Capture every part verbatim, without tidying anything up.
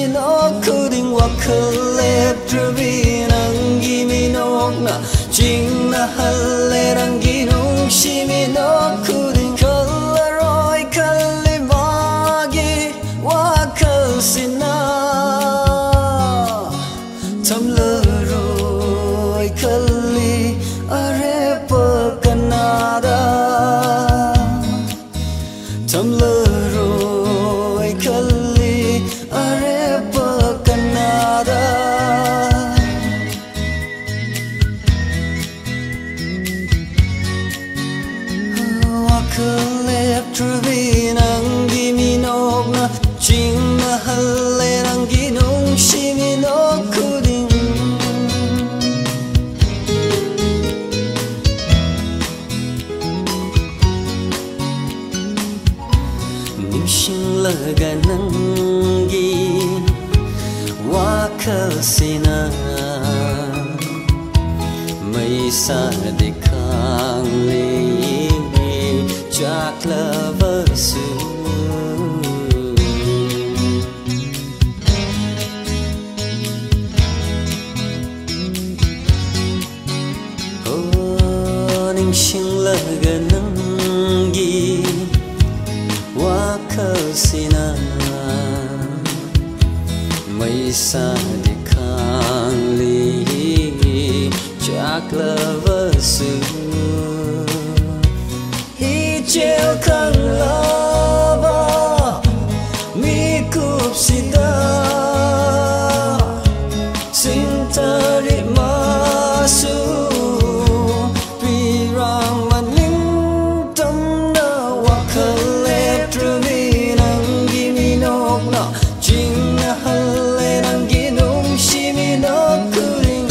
no kuding wakale trubi nangi mi no na jing na halle rangi nung shimi no kuding kalaroi kalimagi wakal sina tamlaroi kali arepa kanada tamlaroi kali arepa kanada wakale trubi nangi mi no na jing na halle rangi nung shimi no kuding Laga nangi wakasina mai sa de khang li jak lavasu oh ning sing laga nangi wakasina mai sa de khang li jak lavasu hi treo khang lava mi kup sida sintari masu pirang maning tam na wakale trubi nangi mi nok na jing na halle nangi nung shimi no kuding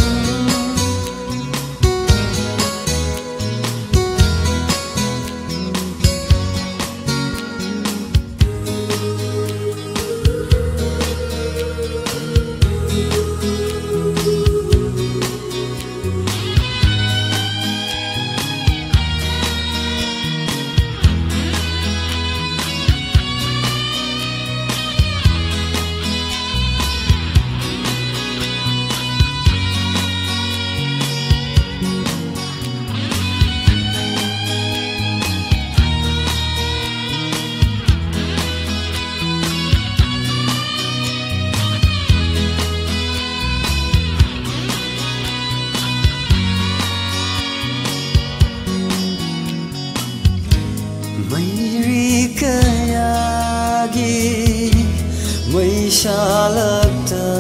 Mây xa lấp tờ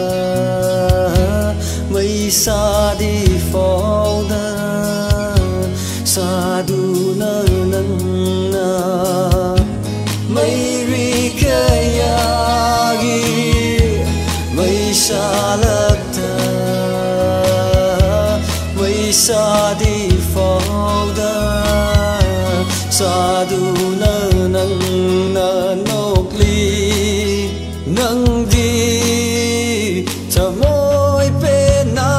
mây xa đi phong đơ xa đu nơ nâng nơ mây ri cơ ya ghi mây xa lấp tờ mây xa đi phong đơ xa đu nơ nâng nơ nốc ly nâng đi cho môi bên na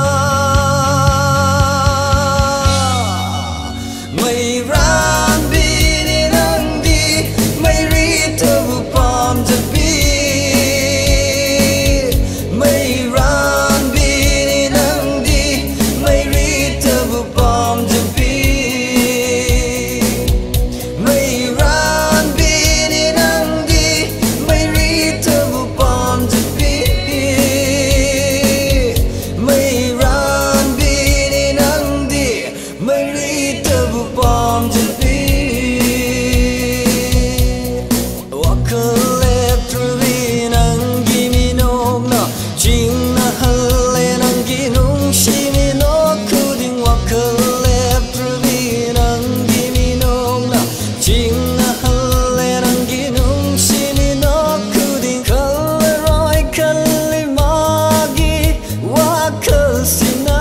mây ran bi đi nâng đi mây ri tơ vu pom tơ bi mây ran bi đi nâng đi mây ri tơ vu pom tơ bi mây ran bi đi nâng đi mây ri tơ vu pom tơ bi mây ran bi đi nâng đi mây ri tơ vu pom tơ bi wakale trubi nangi mi nok na jing na halle nangi nung shimi no kuding wakale trubi nangi mi nok na jing na halle nangi nung shimi no kuding kalaroi kalimagi wakal sina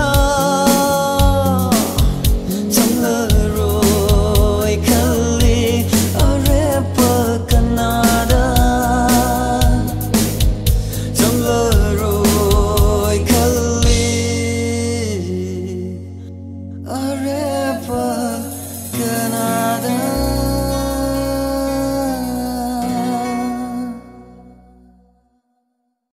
tamlaroi kali arepa kanada tamlaroi kali arepa